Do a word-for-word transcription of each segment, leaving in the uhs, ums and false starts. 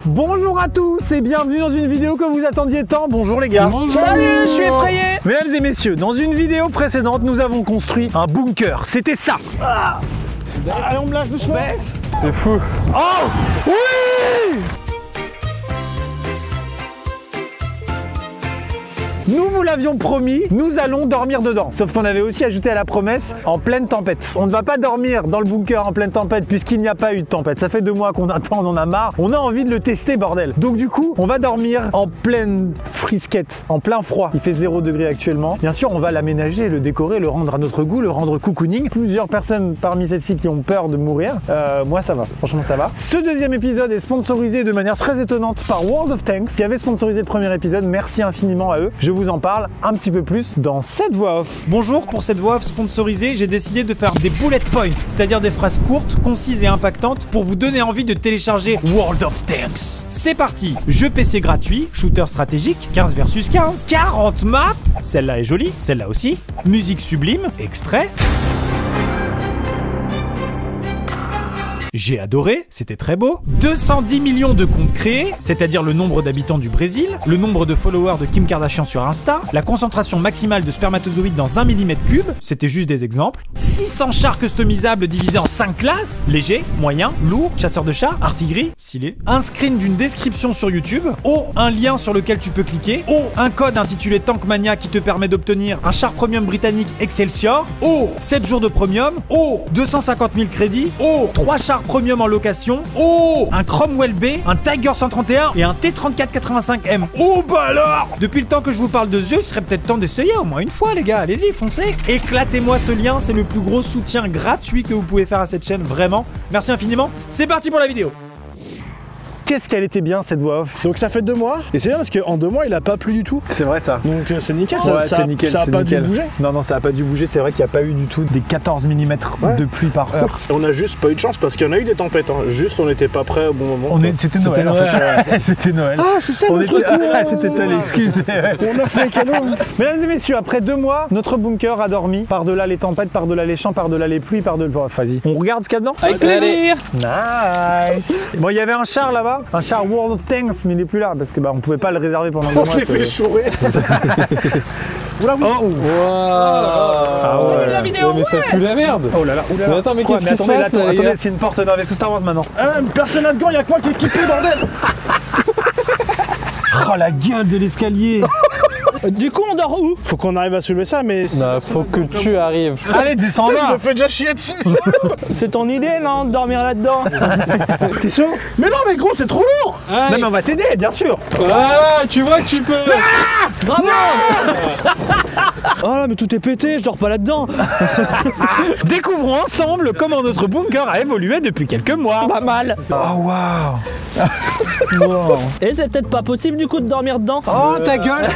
Bonjour à tous et bienvenue dans une vidéo que vous attendiez tant. Bonjour les gars. Bonjour. Salut, je suis effrayé. Mesdames et messieurs, dans une vidéo précédente, nous avons construit un bunker. C'était ça. Ah. Allez, on me lâche doucement. C'est fou. Oh oui. Nous vous l'avions promis, nous allons dormir dedans. Sauf qu'on avait aussi ajouté à la promesse en pleine tempête. On ne va pas dormir dans le bunker en pleine tempête puisqu'il n'y a pas eu de tempête. Ça fait deux mois qu'on attend, on en a marre. On a envie de le tester, bordel. Donc du coup, on va dormir en pleine frisquette, en plein froid. Il fait zéro degré actuellement. Bien sûr, on va l'aménager, le décorer, le rendre à notre goût, le rendre cocooning. Plusieurs personnes parmi celles-ci qui ont peur de mourir. Euh, moi, ça va. Franchement, ça va. Ce deuxième épisode est sponsorisé de manière très étonnante par World of Tanks, qui avait sponsorisé le premier épisode. Merci infiniment à eux. Je vous en parle un petit peu plus dans cette voix off. Bonjour, pour cette voix off sponsorisée, j'ai décidé de faire des bullet points, c'est-à-dire des phrases courtes, concises et impactantes pour vous donner envie de télécharger World of Tanks. C'est parti. Jeu P C gratuit, shooter stratégique, quinze versus quinze, quarante maps, celle-là est jolie, celle-là aussi, musique sublime, extrait. J'ai adoré, c'était très beau. deux cent dix millions de comptes créés, c'est-à-dire le nombre d'habitants du Brésil, le nombre de followers de Kim Kardashian sur Insta, la concentration maximale de spermatozoïdes dans un millimètre cube, c'était juste des exemples. six cents chars customisables divisés en cinq classes, léger, moyen, lourd, chasseur de chars, artillerie, stylé. Un screen d'une description sur YouTube. Oh, un lien sur lequel tu peux cliquer. Oh, un code intitulé Tankmania qui te permet d'obtenir un char premium britannique Excelsior. Oh, sept jours de premium. Oh, deux cent cinquante mille crédits. Oh, trois chars premium en location. Oh, un Cromwell B, un Tiger cent trente et un et un T trente-quatre quatre-vingt-cinq M. Oh bah alors, depuis le temps que je vous parle de ce jeu, ce serait peut-être temps d'essayer au moins une fois les gars, allez-y, foncez. Éclatez-moi ce lien, c'est le plus gros soutien gratuit que vous pouvez faire à cette chaîne, vraiment. Merci infiniment, c'est parti pour la vidéo. Qu'est-ce qu'elle était bien cette voix off. Donc ça fait deux mois, et c'est bien parce qu'en deux mois il a pas plu du tout. C'est vrai ça. Donc euh, c'est nickel, ça, ouais, ça, nickel, ça a pas nickel. dû bouger. Non, non, ça a pas dû bouger, c'est vrai qu'il n'y a pas eu du tout des quatorze millimètres ouais. de pluie par heure. On a juste pas eu de chance parce qu'il y en a eu des tempêtes, hein. Juste on n'était pas prêt au bon moment. On est... C'était Noël, Noël en fait. C'était Noël. Ah c'est ça on le était... truc ah, c'était ça l'excuse. On offre les cadeaux. Mesdames et messieurs, après deux mois, notre bunker a dormi. Par-delà les tempêtes, par-delà les champs, par-delà les pluies, par-delà... Oh, vas-y, on regarde ce qu'il y a dedans. Avec plaisir. Nice. Bon, il y avait un char là-bas, un char World of Tanks, mais il est plus là parce que bah on pouvait pas le réserver pendant deux mois. On s'est fait chourer. Oula oui. Oh, wow. Ah ouais. La vidéo, mais ça pue la merde. Oh là là. Oh là là. Mais attends, mais qu'est-ce qui se attendez, passe là, là, attendez, c'est une porte d'un vaisseau Star Wars maintenant. Ah, personne là-dedans, y'a que moi qui est équipé, bordel. Oh la gueule de l'escalier. Du coup, on dort où? Faut qu'on arrive à soulever ça, mais... Non, faut que tu arrives. Allez, descends là. Je me fais déjà chier dessus. C'est ton idée, non, de dormir là-dedans? T'es chaud? Mais non, mais gros, c'est trop lourd. Ah, non, mais on va t'aider, bien sûr. Ah, tu vois que tu peux. Ah Bravo. Oh là, mais tout est pété, je dors pas là-dedans. Découvrons ensemble comment notre bunker a évolué depuis quelques mois. Pas mal. Oh, waouh. Wow. Et c'est peut-être pas possible, du coup, de dormir dedans. Oh, ta gueule.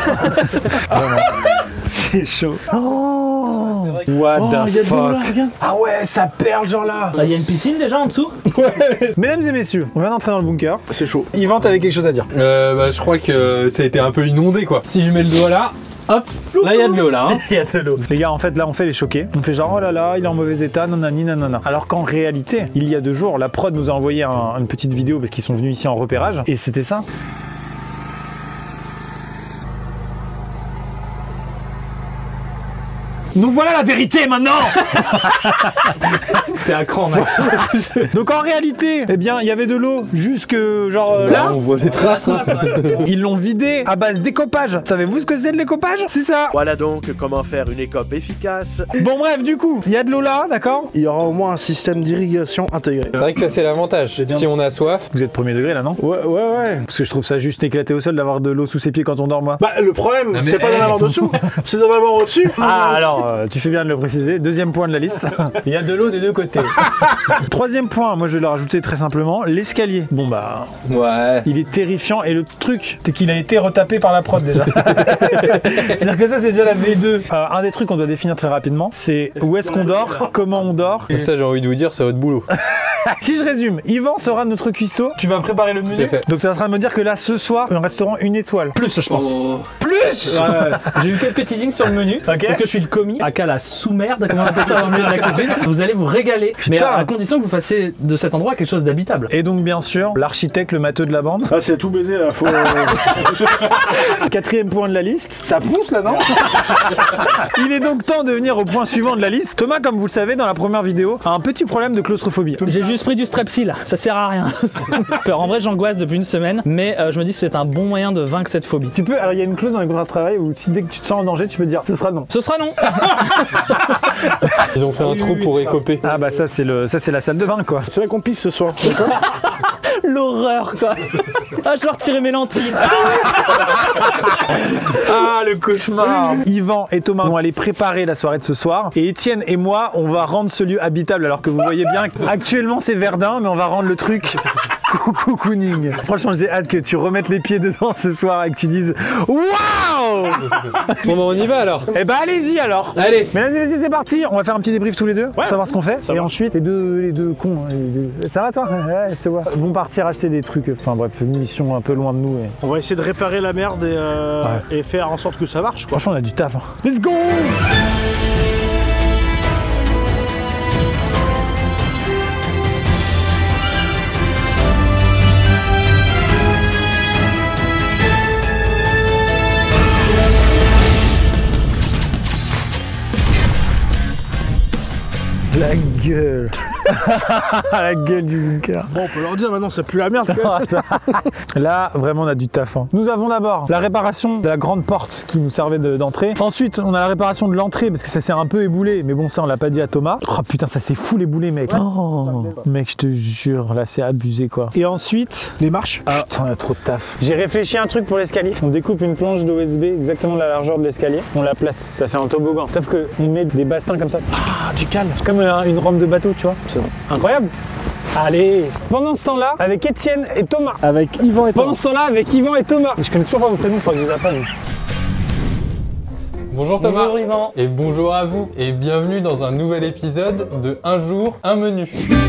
C'est chaud. Oh, what oh, the y a fuck. de là, regarde. Ah ouais, ça perle genre là. Il y a une piscine déjà en dessous. Ouais. Mesdames et messieurs, on vient d'entrer dans le bunker. C'est chaud. Yvan, t'avais quelque chose à dire? Euh, bah, je crois que ça a été un peu inondé quoi. Si je mets le doigt là, hop, là il y a de l'eau là. Hein. Il y a de l'eau. Les gars, en fait, là, on fait les choqués. On fait genre, oh là là, il est en mauvais état, nanani, nanana. Alors qu'en réalité, il y a deux jours, la prod nous a envoyé un, une petite vidéo parce qu'ils sont venus ici en repérage. Et c'était ça. Donc voilà la vérité maintenant. T'es un cran Max. Donc en réalité, eh bien il y avait de l'eau jusque genre euh, bah, là. on voit les traces. Hein. Ils l'ont vidé à base d'écopage. Savez-vous ce que c'est de l'écopage? C'est ça. Voilà donc comment faire une écope efficace. Bon bref, du coup, il y a de l'eau là, d'accord? Il y aura au moins un système d'irrigation intégré. C'est vrai que ça c'est l'avantage. Si on a soif. Vous êtes premier degré là, non? Ouais, ouais, ouais. Parce que je trouve ça juste éclaté au sol d'avoir de l'eau sous ses pieds quand on dort, moi. Bah le problème, c'est pas d'en avoir dessous, c'est d'en avoir au-dessus. Ah alors, euh, tu fais bien de le préciser. Deuxième point de la liste. Il y a de l'eau des deux côtés. Troisième point, moi je vais le rajouter très simplement, l'escalier. Bon bah, ouais. Il est terrifiant et le truc, c'est qu'il a été retapé par la prod déjà. C'est-à-dire que ça c'est déjà la V deux. Euh, un des trucs qu'on doit définir très rapidement, c'est où est-ce qu'on dort, comment on dort. Et ça j'ai envie de vous dire, c'est votre boulot. Si je résume, Yvan sera notre cuistot. Tu vas préparer le menu. C'est fait. Donc tu es en train de me dire que là, ce soir, un restaurant une étoile. Plus, je pense. Oh. Plus Ouais, ouais. J'ai eu quelques teasings sur le menu. Ok. Parce que je suis le commis. Aka la sous-merde, comment on appelle ça dans le milieu de la cuisine. Vous allez vous régaler. Mais Putain. à condition que vous fassiez de cet endroit quelque chose d'habitable. Et donc bien sûr, l'architecte, le matheux de la bande. Ah, c'est tout baisé là, faut. Quatrième point de la liste. Ça pousse là, non? Il est donc temps de venir au point suivant de la liste. Thomas, comme vous le savez, dans la première vidéo, a un petit problème de claustrophobie. J'ai juste pris du strepsil, ça sert à rien. En vrai, j'angoisse depuis une semaine, mais euh, je me dis que c'est un bon moyen de vaincre cette phobie. Tu peux, alors il y a une clause dans les contrats de travail où si dès que tu te sens en danger, tu peux dire ce sera non. Ce sera non. Ils ont fait un trou pour écoper. Ah bah ça c'est le, ça c'est la salle de bain quoi. C'est là qu'on pisse ce soir, d'accord? L'horreur, ça. Ah, je vais retirer mes lentilles. Ah le cauchemar. Yvan et Thomas vont aller préparer la soirée de ce soir et Étienne et moi on va rendre ce lieu habitable alors que vous voyez bien actuellement c'est Verdun mais on va rendre le truc coucou cocooning. Franchement j'ai hâte que tu remettes les pieds dedans ce soir et que tu dises waouh. Bon bah on y va alors. Eh bah allez-y alors. Allez. Mesdames et messieurs c'est parti. On va faire un petit débrief tous les deux pour savoir ce qu'on fait et ensuite les deux les deux cons hein, les deux... Ça va toi? Ouais je te vois. Ils vont partir acheter des trucs. Enfin bref une mission un peu loin de nous et... On va essayer de réparer la merde et, euh, Ouais. et faire en sorte que ça marche quoi. Franchement on a du taf. Hein. Let's go. La gueule. La gueule du bunker. Bon, on peut leur dire maintenant, c'est plus la merde quoi. Là, vraiment, on a du taf. Hein. Nous avons d'abord la réparation de la grande porte qui nous servait de- d'entrée. Ensuite, on a la réparation de l'entrée parce que ça s'est un peu éboulé. Mais bon, ça, on l'a pas dit à Thomas. Oh putain, ça s'est full éboulé, mec. Oh, mec, je te jure, là, c'est abusé quoi. Et ensuite, Les marches. ah, putain, on a trop de taf. J'ai réfléchi à un truc pour l'escalier. On découpe une planche d'O S B exactement de la largeur de l'escalier. On la place. Ça fait un toboggan. Sauf qu'on met des bastins comme ça. Ah, du calme. Comme euh, une rampe de bateau, tu vois. C'est bon. Incroyable. Allez. Pendant ce temps-là, avec Étienne et Thomas. Avec Yvan et Pendant Thomas. ce temps-là, avec Yvan et Thomas. Je connais toujours pas vos prénoms, il faut que je vous apprenne. Bonjour Thomas. Bonjour Yvan. Et bonjour à vous. Et bienvenue dans un nouvel épisode de Un jour, un menu.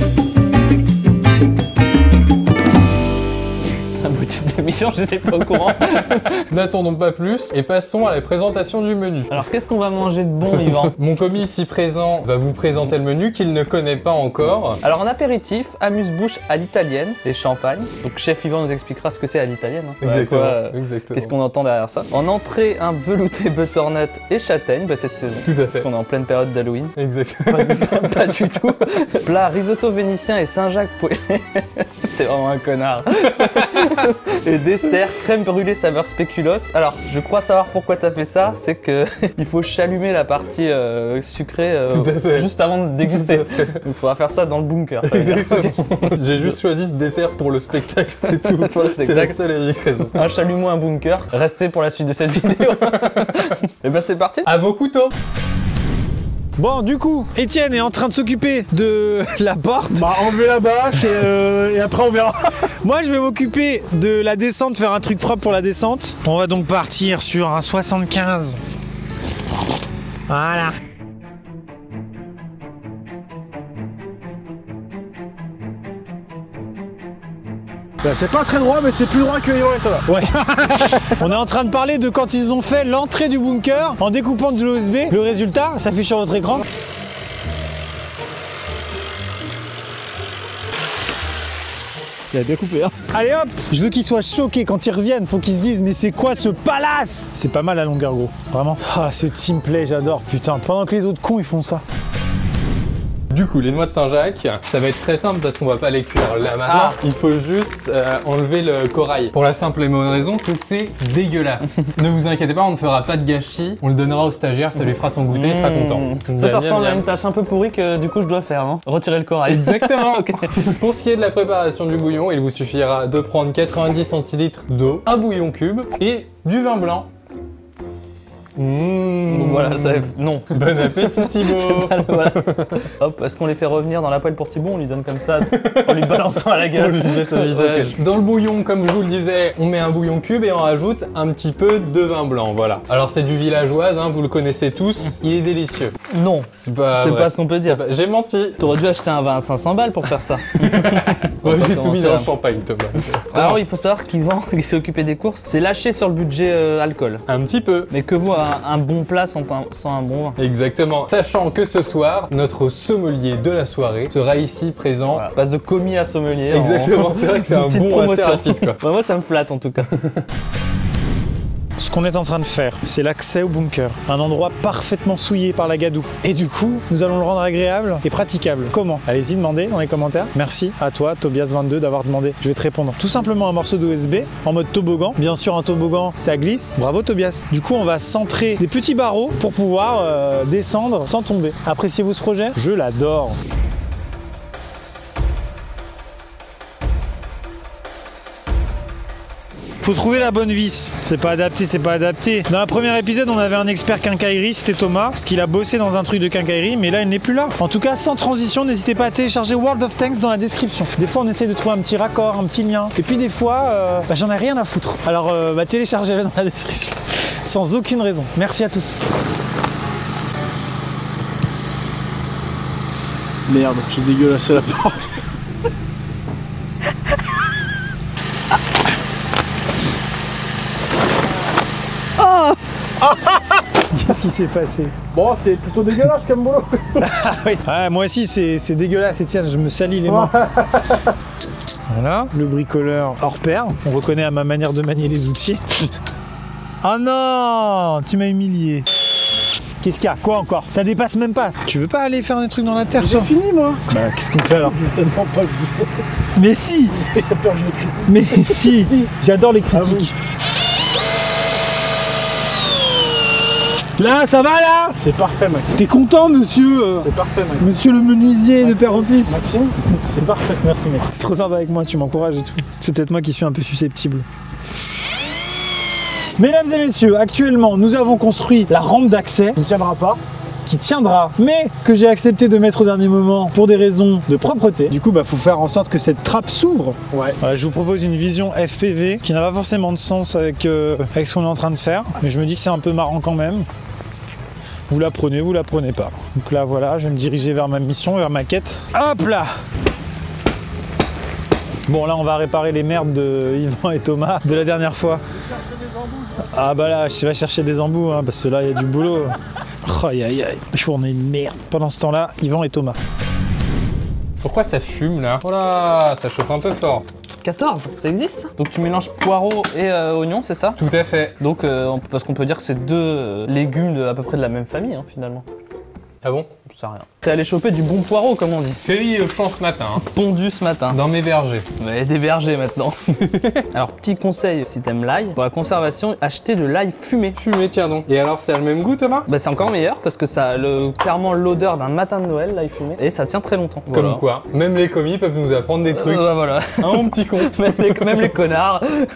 Un petite émission, j'étais pas au courant. N'attendons pas plus et passons à la présentation du menu. Alors, qu'est-ce qu'on va manger de bon, Yvan? Mon commis ici présent va vous présenter le menu qu'il ne connaît pas encore. Alors en apéritif, amuse-bouche à l'italienne, les champagnes. Donc chef Yvan nous expliquera ce que c'est à l'italienne. hein. Voilà, Exactement. quoi, euh, exactement. Qu'est-ce qu'on entend derrière ça? En entrée, un velouté butternut et châtaigne bah, cette saison. Tout à Parce fait. qu'on est en pleine période d'Halloween. Exactement. Pas, pas du tout. Plat risotto vénitien et Saint-Jacques poêlé. T'es vraiment un connard. Et dessert, crème brûlée saveur spéculoos. Alors, je crois savoir pourquoi t'as fait ça. C'est que il faut chalumer la partie euh, sucrée euh, Tout à fait. juste avant de déguster. Donc, il faudra faire ça dans le bunker. ça veut dire. Exactement. J'ai juste choisi ce dessert pour le spectacle, c'est tout. Voilà, c'est c'est la exact. seule et unique raison. Un chalumeau, un bunker. Restez pour la suite de cette vidéo. Et ben c'est parti. À vos couteaux. Bon, du coup, Étienne est en train de s'occuper de la porte. Bah, enlever la bâche et, euh, et après on verra. Moi, je vais m'occuper de la descente, faire un truc propre pour la descente. On va donc partir sur un soixante-quinze. Voilà. Bah, c'est pas très droit, mais c'est plus droit que Yvan et Thomas. Ouais. On est en train de parler de quand ils ont fait l'entrée du bunker en découpant de l'O S B. Le résultat s'affiche sur votre écran. Il a bien coupé, hein. Allez hop, je veux qu'ils soient choqués quand ils reviennent. Faut qu'ils se disent mais c'est quoi ce palace? C'est pas mal à longueur gros, vraiment. Ah ce teamplay j'adore, putain. Pendant que les autres cons ils font ça. Du coup, les noix de Saint-Jacques, ça va être très simple parce qu'on va pas les cuire là maintenant. Ah. Il faut juste euh, enlever le corail. Pour la simple et bonne raison que c'est dégueulasse. Ne vous inquiétez pas, on ne fera pas de gâchis. On le donnera au stagiaire, ça lui fera son goûter, il sera content. Mmh. Ça, Miam, ça miam, ressemble à miam. une tâche un peu pourrie que du coup je dois faire, non? Retirer le corail. Exactement. Pour ce qui est de la préparation du bouillon, il vous suffira de prendre quatre-vingt-dix centilitres d'eau, un bouillon cube et du vin blanc. Mmh. Donc voilà, ça... Non. Bon appétit Thibaut. Voilà. Hop, est-ce qu'on les fait revenir dans la poêle pour Thibaut? On lui donne comme ça, en lui balançant à la gueule. On lui jette au visage. Okay. Dans le bouillon, comme je vous le disais, on met un bouillon cube et on rajoute un petit peu de vin blanc, voilà. Alors c'est du villageoise, hein, vous le connaissez tous, il est délicieux. Non, c'est pas, c'est pas ce qu'on peut dire. Pas... J'ai menti. T'aurais dû acheter un vin à cinq cents balles pour faire ça. Ouais, j'ai tout mis dans le champagne, Thomas. Alors il faut savoir qu'Yvan, il s'est occupé des courses, c'est lâché sur le budget euh, alcool. Un petit peu. Mais que vous, un, un bon plat sans un, sans un bon vin. Exactement. Sachant que ce soir, notre sommelier de la soirée sera ici présent. Voilà. Passe de commis à sommelier. Exactement, en... c'est vrai que c'est un bon promotion. assez rapide, quoi. Bah, moi ça me flatte en tout cas. Ce qu'on est en train de faire, c'est l'accès au bunker. Un endroit parfaitement souillé par la gadoue. Et du coup, nous allons le rendre agréable et praticable. Comment? Allez-y, demandez dans les commentaires. Merci à toi, Tobias vingt-deux, d'avoir demandé. Je vais te répondre. Tout simplement un morceau d'O S B en mode toboggan. Bien sûr, un toboggan, ça glisse. Bravo, Tobias. Du coup, on va centrer des petits barreaux pour pouvoir euh, descendre sans tomber. Appréciez-vous ce projet? Je l'adore. Faut trouver la bonne vis. C'est pas adapté, c'est pas adapté. Dans le premier épisode, on avait un expert quincaillerie, c'était Thomas, parce qu'il a bossé dans un truc de quincaillerie, mais là, il n'est plus là. En tout cas, sans transition, n'hésitez pas à télécharger World of Tanks dans la description. Des fois, on essaie de trouver un petit raccord, un petit lien. Et puis des fois, euh, bah, j'en ai rien à foutre. Alors, euh, bah, téléchargez-le dans la description. Sans aucune raison. Merci à tous. Merde, j'ai dégueulassé la porte. Qu'est-ce qui s'est passé? Bon, c'est plutôt dégueulasse comme boulot. Ah oui. Ah, moi aussi, c'est dégueulasse. Et tiens, je me salis les mains. Voilà, le bricoleur hors pair. On reconnaît à ma manière de manier les outils. Oh non, tu m'as humilié. Qu'est-ce qu'il y a? Quoi encore? Ça dépasse même pas. Tu veux pas aller faire des trucs dans la terre? J'ai fini, moi. Bah, qu'est-ce qu'on fait alors? J'ai tellement pas le boulot. Mais si. T'as peur que je me critique? Mais si. J'adore les critiques. Ah oui. Là, ça va là? C'est parfait, Maxime. T'es content, monsieur? C'est parfait, Maxime. Monsieur le menuisier de père office. Maxime, c'est parfait. Merci, mec. C'est trop sympa avec moi, tu m'encourages et tout. C'est peut-être moi qui suis un peu susceptible. Mesdames et messieurs, actuellement, nous avons construit la rampe d'accès. Il ne tiendra pas. Qui tiendra, mais que j'ai accepté de mettre au dernier moment pour des raisons de propreté. Du coup, bah, faut faire en sorte que cette trappe s'ouvre. Ouais. Voilà, je vous propose une vision F P V qui n'a pas forcément de sens avec, euh, avec ce qu'on est en train de faire, mais je me dis que c'est un peu marrant quand même. Vous la prenez, vous la prenez pas. Donc là, voilà, je vais me diriger vers ma mission, vers ma quête. Hop là! Bon, là, on va réparer les merdes de Yvan et Thomas de la dernière fois. Ah bah là, je vais chercher des embouts, hein, parce que là, il y a du boulot. Oh, aïe aïe aïe, je on est une merde. Pendant ce temps-là, Yvan et Thomas. Pourquoi ça fume là? Voilà, ça chauffe un peu fort. quatorze, ça existe? Donc tu mélanges poireaux et euh, oignons, c'est ça? Tout à fait. Donc, euh, parce qu'on peut dire que c'est deux euh, légumes de, à peu près de la même famille, hein, finalement. Ah bon? Je sais rien. T'es allé choper du bon poireau, comme on dit. Cueilli au champ ce matin. Hein. Pondu ce matin. Dans mes vergers. Mais des vergers maintenant. Alors, petit conseil si t'aimes l'ail, pour la conservation, acheter de l'ail fumé. Fumé, tiens donc. Et alors, c'est le même goût, Thomas? Bah, c'est encore meilleur parce que ça a le, clairement l'odeur d'un matin de Noël, l'ail fumé. Et ça tient très longtemps. Comme voilà. quoi, même les commis peuvent nous apprendre des trucs. Euh, bah, voilà. Hein, mon petit con. même, les, même les connards.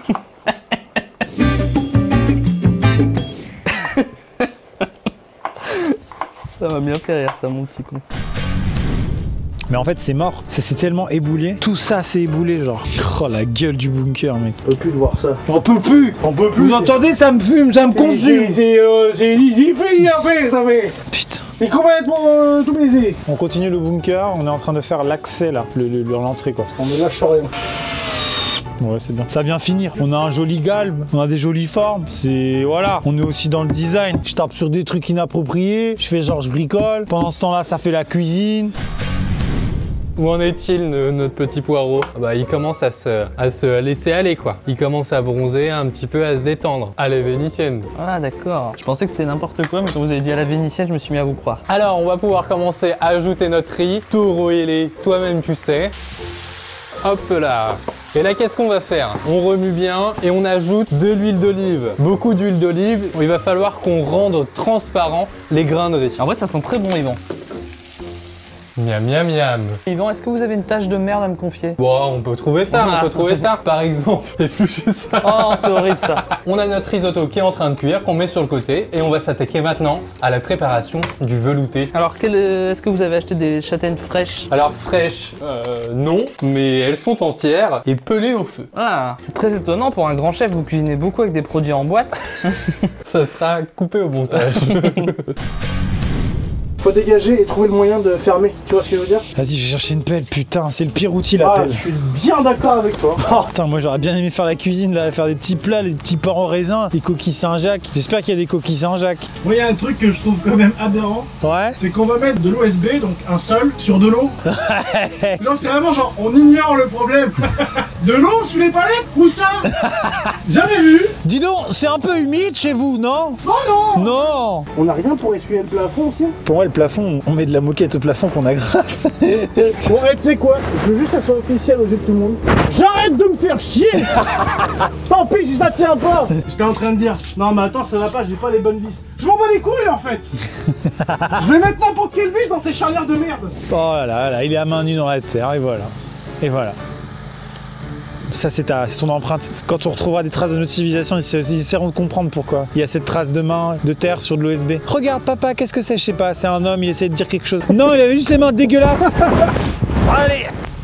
Ça m'a bien fait rire, ça, mon petit con. Mais en fait, c'est mort. Ça s'est tellement éboulé. Tout ça s'est éboulé, genre. Oh, la gueule du bunker, mec. On peut plus de voir ça. On peut plus. On peut plus. Vous entendez, ça me fume, ça me consume. C'est euh, fait à faire, ça fait. Putain. C'est complètement euh, tout baisé. On continue le bunker. On est en train de faire l'accès, là. L'entrée, quoi. On ne lâche rien. Ouais, c'est bien. Ça vient finir. On a un joli galbe, on a des jolies formes. C'est... Voilà. On est aussi dans le design. Je tape sur des trucs inappropriés. Je fais genre, je bricole. Pendant ce temps-là, ça fait la cuisine. Où en est-il, notre petit poireau? Bah, il commence à se, à se laisser aller, quoi. Il commence à bronzer, un petit peu à se détendre. À la vénitienne. Ah, d'accord. Je pensais que c'était n'importe quoi, mais quand vous avez dit à la vénitienne, je me suis mis à vous croire. Alors, on va pouvoir commencer à ajouter notre riz. Tout rouiller, toi-même, tu sais. Hop là. Et là, qu'est-ce qu'on va faire? On remue bien et on ajoute de l'huile d'olive. Beaucoup d'huile d'olive. Il va falloir qu'on rende transparent les grains de riz. En vrai, ça sent très bon, Yvan. Miam miam miam. Yvan, est-ce que vous avez une tâche de merde à me confier? Bon, on peut trouver ça, on peut trouver ça. Par exemple, éplucher ça. Oh, c'est horrible ça. On a notre risotto qui est en train de cuire, qu'on met sur le côté, et on va s'attaquer maintenant à la préparation du velouté. Alors, quel, euh, est-ce que vous avez acheté des châtaignes fraîches? Alors fraîches, euh, non, mais elles sont entières et pelées au feu. Ah, c'est très étonnant pour un grand chef, vous cuisinez beaucoup avec des produits en boîte. Ça sera coupé au montage. Faut dégager et trouver le moyen de fermer, tu vois ce que je veux dire? Vas-y, je vais chercher une pelle, putain, c'est le pire outil la Ah, pelle. je suis bien d'accord avec toi. Oh, putain, moi j'aurais bien aimé faire la cuisine, là, faire des petits plats, des petits porcs au raisin, des coquilles Saint-Jacques. J'espère qu'il y a des coquilles Saint-Jacques. Moi, il y a un truc que je trouve quand même aberrant, Ouais. c'est qu'on va mettre de l'O S B, donc un sol, sur de l'eau. Là, c'est vraiment genre, on ignore le problème. De l'eau sous les palettes? Où ça? Jamais vu. Dis donc, c'est un peu humide chez vous, non? Oh non. Non. On n'a rien pour essuyer le plafond aussi? Pour moi, le plafond, on met de la moquette au plafond qu'on agraffe. Bon, tu sais quoi? Je veux juste que ça soit officiel aux yeux de tout le monde. J'arrête de me faire chier. Tant pis si ça tient pas. J'étais en train de dire, non mais attends, ça va pas, j'ai pas les bonnes vis. Je m'en bats les couilles en fait. Je vais mettre n'importe quelle vis dans ces charnières de merde. Oh là là, là, il est à main nue dans la terre, et voilà. Et voilà. Ça, c'est ta, c'est ton empreinte. Quand on retrouvera des traces de notre civilisation, ils, ils essaieront de comprendre pourquoi il y a cette trace de main, de terre sur de l'O S B. Regarde, papa, qu'est-ce que c'est? Je sais pas, c'est un homme, il essaie de dire quelque chose. Non, il avait juste les mains dégueulasses. Allez.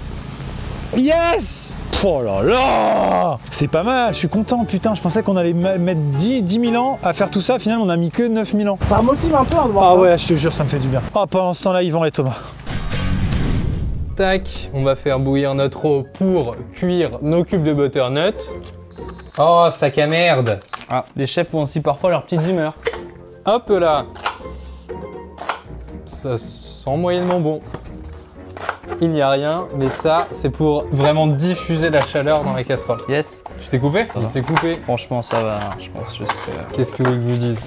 Yes. Oh là là. C'est pas mal, je suis content, putain. Je pensais qu'on allait mettre dix mille ans à faire tout ça. Finalement, on a mis que neuf mille ans. Ça me motive un peu à voir. Ah ouais, je te jure, ça me fait du bien. Oh, pendant ce temps-là, Yvan et Thomas. Tac, on va faire bouillir notre eau pour cuire nos cubes de butternut. Oh, sac à merde. Ah, les chefs ont aussi parfois leurs petites humeurs. Hop là. Ça sent moyennement bon. Il n'y a rien, mais ça, c'est pour vraiment diffuser la chaleur dans la casserole. Yes. Tu t'es coupé? Ça Il va. s'est coupé. Franchement, ça va, je pense juste que... Qu'est-ce que vous voulez que je vous dise?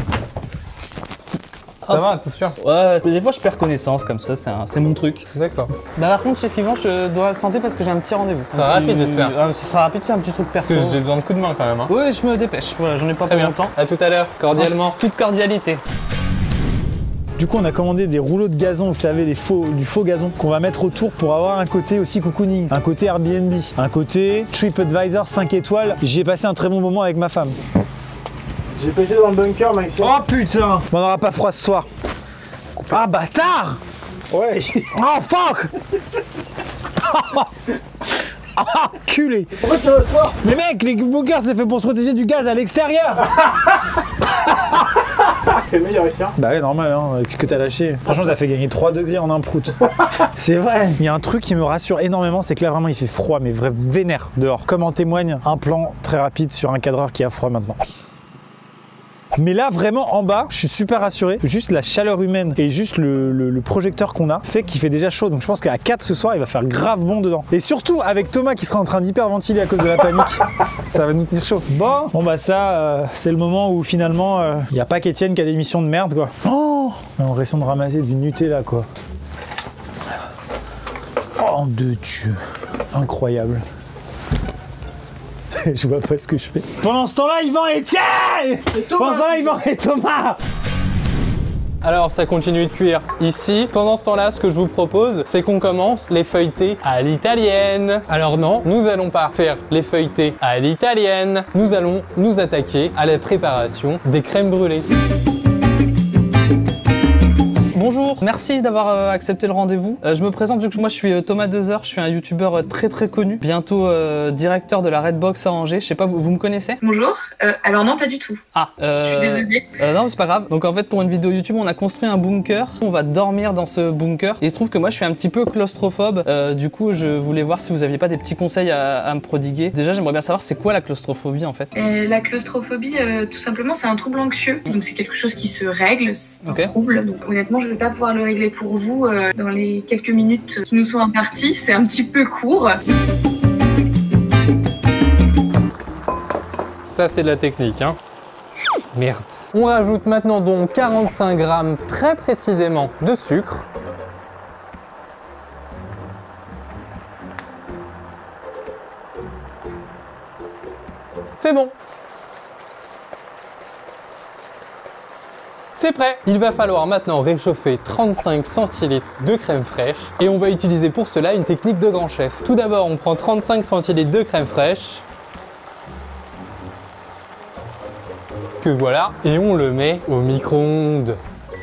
Ça Hop. va, t'es sûr? Ouais, des fois je perds connaissance comme ça, c'est un- c'est mon truc. D'accord. Bah par contre, chef Yvan, je dois absenter parce que j'ai un petit rendez-vous. Ça sera Un rapide, petit- j'espère. Ah, ce sera rapide, c'est un petit truc Parce perso. que j'ai besoin de coups de main quand même. Hein. Oui, je me dépêche, voilà, j'en ai pas Très pour bien. longtemps. À tout à l'heure, cordialement. Toute cordialité. Du coup, on a commandé des rouleaux de gazon, vous savez, les faux, du faux gazon, qu'on va mettre autour pour avoir un côté aussi cocooning, un côté Airbnb, un côté TripAdvisor cinq étoiles. J'ai passé un très bon moment avec ma femme. J'ai pété dans le bunker, Maxime. Oh putain! On n'aura pas froid ce soir. Ah bâtard! Ouais. Oh fuck! Ah, culé! Pourquoi tu reçois? Mais mec, les bunkers c'est fait pour se protéger du gaz à l'extérieur! C'est meilleur ici. Hein. Bah ouais, normal, hein, avec ce que t'as lâché. Franchement, ça fait gagner trois degrés en un prout. C'est vrai. Il y a un truc qui me rassure énormément, c'est que là vraiment il fait froid, mais vrai vénère dehors. Comme en témoigne un plan très rapide sur un cadreur qui a froid maintenant. Mais là, vraiment, en bas, je suis super rassuré. Juste la chaleur humaine et juste le, le- le projecteur qu'on a fait qu'il fait déjà chaud. Donc je pense qu'à quatre ce soir, il va faire grave bon dedans. Et surtout, avec Thomas qui sera en train d'hyperventiler à cause de la panique, ça va nous tenir chaud. Bon, bon bah ça, euh, c'est le moment où finalement, il n'y a pas qu'Étienne qui a des missions de merde, quoi. Oh, on a l'impression de ramasser du Nutella, quoi. Oh, de Dieu. Incroyable. Je vois pas ce que je fais. Pendant ce temps-là, Yvan et Étienne! Pendant ce temps-là, Yvan et Thomas! Alors, ça continue de cuire ici. Pendant ce temps-là, ce que je vous propose, c'est qu'on commence les feuilletés à l'italienne. Alors non, nous allons pas faire les feuilletés à l'italienne. Nous allons nous attaquer à la préparation des crèmes brûlées. Bonjour, merci d'avoir euh, accepté le rendez-vous. Euh, je me présente, du coup, moi je suis euh, Thomas Dezer, je suis un youtubeur euh, très très connu, bientôt euh, directeur de la Redbox à Angers. Je sais pas, vous, vous me connaissez? Bonjour. Euh, alors non, pas du tout. Ah, euh, Je suis désolée. Euh, non, c'est pas grave. Donc en fait, pour une vidéo YouTube, on a construit un bunker. On va dormir dans ce bunker. Et il se trouve que moi, je suis un petit peu claustrophobe. Euh, du coup, je voulais voir si vous aviez pas des petits conseils à, à me prodiguer. Déjà, j'aimerais bien savoir c'est quoi la claustrophobie en fait. Euh, la claustrophobie, euh, tout simplement, c'est un trouble anxieux. Donc c'est quelque chose qui se règle, c'est un Ok. trouble. Donc honnêtement, je vais pas pouvoir le régler pour vous euh, dans les quelques minutes qui nous sont imparties. C'est un petit peu court. Ça, c'est de la technique, hein. Merde. On rajoute maintenant donc quarante-cinq grammes très précisément de sucre. C'est bon. C'est prêt. Il va falloir maintenant réchauffer trente-cinq centilitres de crème fraîche et on va utiliser pour cela une technique de grand chef. Tout d'abord, on prend trente-cinq centilitres de crème fraîche. Que voilà, et on le met au micro-ondes.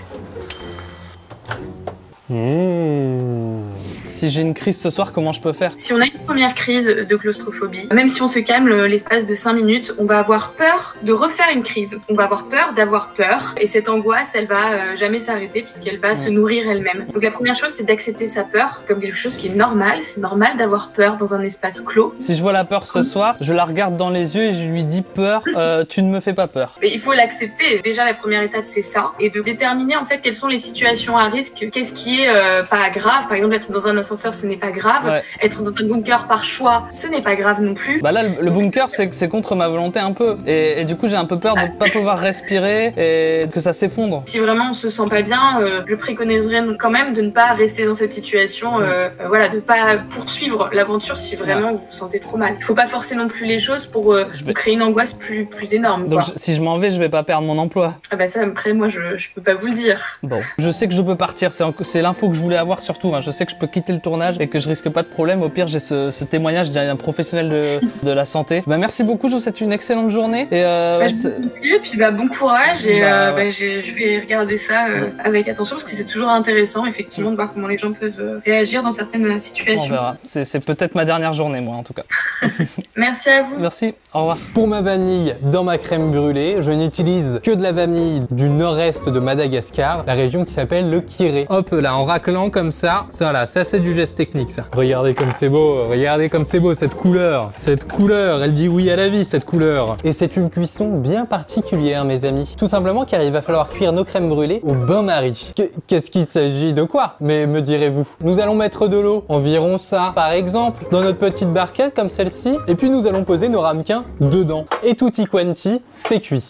Mmh. Si j'ai une crise ce soir, comment je peux faire? Si on a une première crise de claustrophobie, même si on se calme l'espace de cinq minutes, on va avoir peur de refaire une crise. On va avoir peur d'avoir peur. Et cette angoisse, elle va euh, jamais s'arrêter puisqu'elle va mmh. se nourrir elle-même. Donc la première chose, c'est d'accepter sa peur comme quelque chose qui est normal. C'est normal d'avoir peur dans un espace clos. Si je vois la peur ce soir, je la regarde dans les yeux et je lui dis peur, euh, tu ne me fais pas peur. Mais il faut l'accepter. Déjà, la première étape, c'est ça. Et de déterminer en fait quelles sont les situations à risque. Qu'est-ce qui est euh, pas grave. Par exemple, être dans un ascenseur, ce n'est pas grave. Ouais. Être dans un bunker par choix, ce n'est pas grave non plus. Bah là, le, le bunker, c'est contre ma volonté un peu. Et, et du coup, j'ai un peu peur de ne pas pouvoir respirer et que ça s'effondre. Si vraiment on se sent pas bien, euh, je préconiserais quand même de ne pas rester dans cette situation. Euh, euh, voilà, de pas poursuivre l'aventure si vraiment ouais. vous vous sentez trop mal. Il faut pas forcer non plus les choses pour euh, vais... créer une angoisse plus plus énorme. Donc quoi. Je, si je m'en vais, je vais pas perdre mon emploi. Ah bah ça, après moi, je je peux pas vous le dire. Bon, je sais que je peux partir. C'est l'info que je voulais avoir surtout. Hein. Je sais que je peux quitter le tournage et que je risque pas de problème. Au pire, j'ai ce, ce témoignage d'un professionnel de, de la santé. Bah merci beaucoup. Je vous souhaite une excellente journée. Et euh, bah, je vous prie, et puis bah bon courage. Et bah, euh, ouais. bah, je vais regarder ça euh, ouais. avec attention parce que c'est toujours intéressant, effectivement, de voir comment les gens peuvent réagir dans certaines situations. On verra. C'est peut-être ma dernière journée, moi, en tout cas. Merci à vous. Merci. Au revoir. Pour ma vanille dans ma crème brûlée, je n'utilise que de la vanille du nord-est de Madagascar, la région qui s'appelle le Kiré. Hop là, en raclant comme ça, ça là, ça c'est du geste technique ça. Regardez comme c'est beau, regardez comme c'est beau cette couleur. Cette couleur, elle dit oui à la vie cette couleur. Et c'est une cuisson bien particulière mes amis. Tout simplement car il va falloir cuire nos crèmes brûlées au bain-marie. Qu'est-ce qu'il s'agit de quoi? Mais me direz-vous. Nous allons mettre de l'eau, environ ça par exemple, dans notre petite barquette comme celle-ci. Et puis nous allons poser nos ramequins dedans. Et tutti quanti, c'est cuit.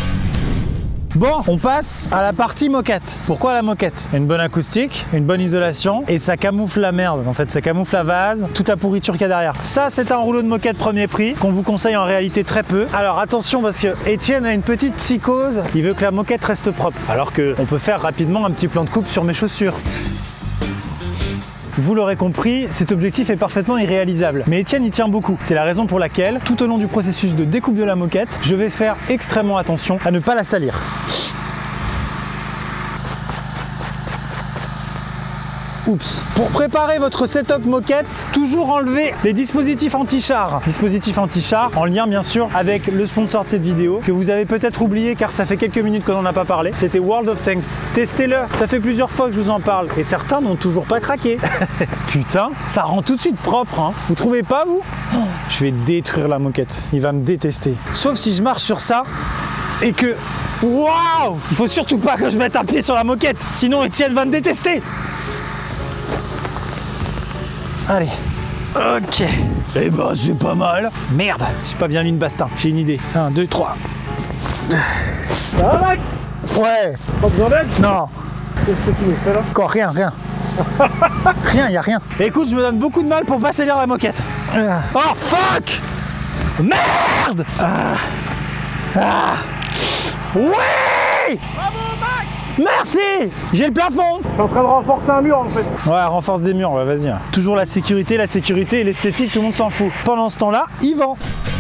Bon, on passe à la partie moquette. Pourquoi la moquette? Une bonne acoustique, une bonne isolation et ça camoufle la merde. En fait, ça camoufle la vase, toute la pourriture qu'il y a derrière. Ça, c'est un rouleau de moquette premier prix qu'on vous conseille en réalité très peu. Alors attention parce que Étienne a une petite psychose. Il veut que la moquette reste propre. Alors qu'on peut faire rapidement un petit plan de coupe sur mes chaussures. Vous l'aurez compris, cet objectif est parfaitement irréalisable. Mais Étienne y tient beaucoup. C'est la raison pour laquelle, tout au long du processus de découpe de la moquette, je vais faire extrêmement attention à ne pas la salir. Oups. Pour préparer votre setup moquette, toujours enlever les dispositifs anti-char. Dispositifs anti-char en lien bien sûr avec le sponsor de cette vidéo que vous avez peut-être oublié car ça fait quelques minutes qu'on n'en a pas parlé. C'était World of Tanks. Testez-le. Ça fait plusieurs fois que je vous en parle et certains n'ont toujours pas craqué. Putain, ça rend tout de suite propre. Hein. Vous trouvez pas vous? Oh, je vais détruire la moquette. Il va me détester. Sauf si je marche sur ça et que... Waouh! Il faut surtout pas que je mette un pied sur la moquette. Sinon Étienne va me détester. Allez, ok. Eh ben, c'est pas mal. Merde, j'ai pas bien mis une bastin. J'ai une idée. un, deux, trois. Ça va, mec? Ouais. Pas besoin d'aide? Non. Qu'est-ce que tu me fais là? Encore rien, rien. Rien, y a rien. Écoute, je me donne beaucoup de mal pour pas salir la moquette. Oh, fuck! Merde! Ah. Ah. Oui! Bravo, Max! Merci! J'ai le plafond! Je suis en train de renforcer un mur en fait. Ouais, renforce des murs, ouais, vas-y. Toujours la sécurité, la sécurité et l'esthétique, tout le monde s'en fout. Pendant ce temps-là, Yvan.